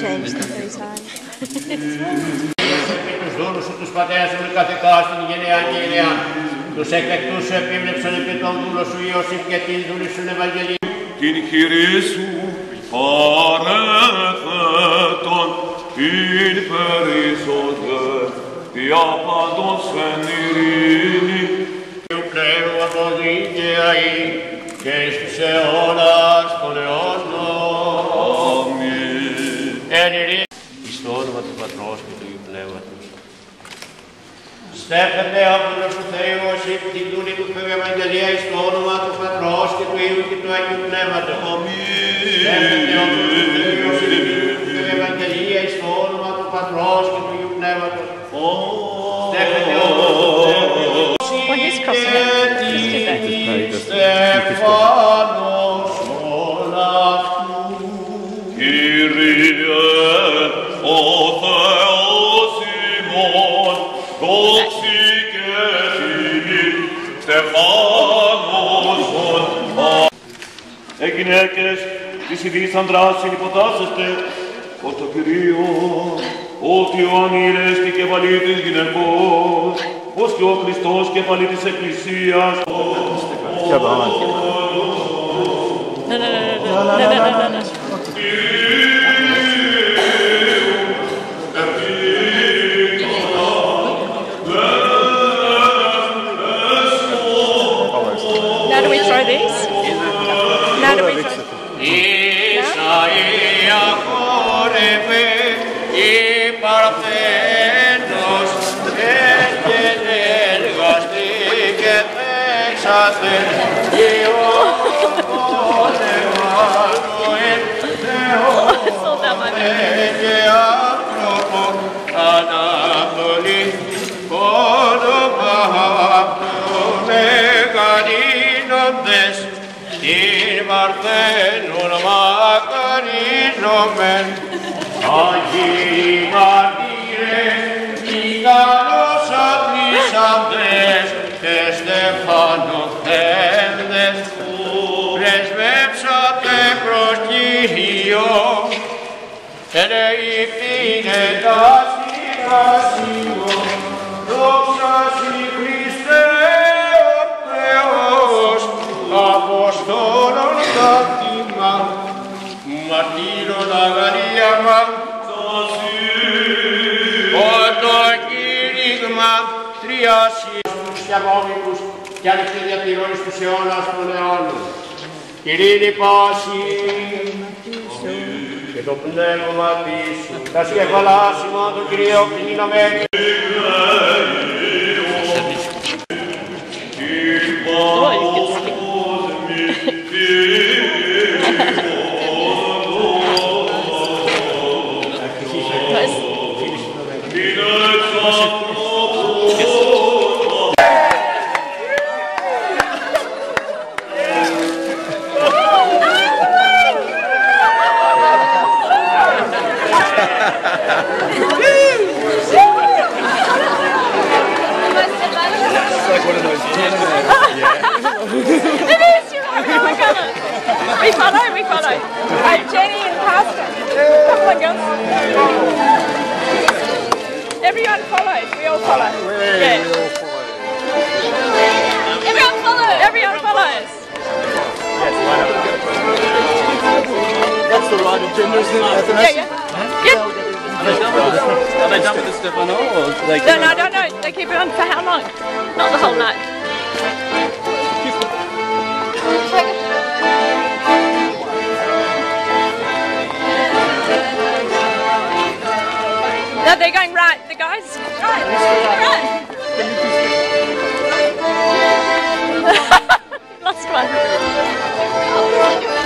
changed them 3 times. Τους δούλους σου, τους πατέρας σου, καθηκά στην γενεά και γενεά. Τους εκλεκτούς σου επίβλεψαν επί τον δούλο σου Ιωσήφ και την δούλη σου Ευαγγελία. Την χειρή σου παρέθετον την περισσότερη δια πάντως εν ειρήνη. Του πνεύματος δίκαιαη και εις τους αιώνας των αιώνων. Αμήν. Εν ειρήνη. Εις το όνομα του Πατρός και του Υιού Πνεύματος. Στέφεται από τον σου Θεού Ιωσήφ την δούλη του Θεού Ευαγγελία εις το όνομα του Πατρός και του Υιού και του Αγίου Πνεύματος. Στέφεται από τον σου Θεού Ιωσήφ την δούλη του Θεού Ευαγγελία εις το όνομα του Πατρός και του Υιού Πνεύματος. Στέφεται από τον σου Θεού Well, he's crossing it. Just did that. Στεφάνος όλα αυτού. Kyrie, ο Θεός ημών, δόξη και τιμή, Στεφάνωσον. Γυναίκες, της ειδής ανδράς συνυποτάσσεστε, ως το Κυρίο, ότι ο ανήρες και κεφαλής γυναικός, ως και ο Χριστός κεφαλή της Εκκλησίας. No. Now do we throw these? Now do we throw? Ισαΐα χόρευε η Παρθένος και εργαστή και παίξατε η όμορφος Εμμανουήλ και άνθρωπο αναπτολή όνομα αυτού μεγαλύνοντες την Παρθένον μακαρίζομεν Αγίοι μαρτύρες οι καλώς αντλήσαντες και στεφανοθέντες πρεσβεύσατε προς Κύριο ελεηπίνε τα συγχασίγω δόξα σοι Χριστέ ο Θεός Αποστόλων δάκτημα μαρτύρων αγαλίαμα το κήρυγμα τριάσιους και αγώμικους και ανοιχτή διατηρώνεις τους αιώνας των αιώνων. Ειρήνη πάση και το πνεύμα της τα σκεφαλάσιμα του Κυρίου κλείναμε. We follow. Jenny and Pastor. Come on, girls. Everyone follows. We all follow. Yeah. Everyone follows. Everyone follows. Yes, why not? That's the right agenda, isn't it? Yeah. Are they done with the Stefano? Or they No. They keep it on for how long? Not the whole night. No, they're going right. The guys, right. Lost one.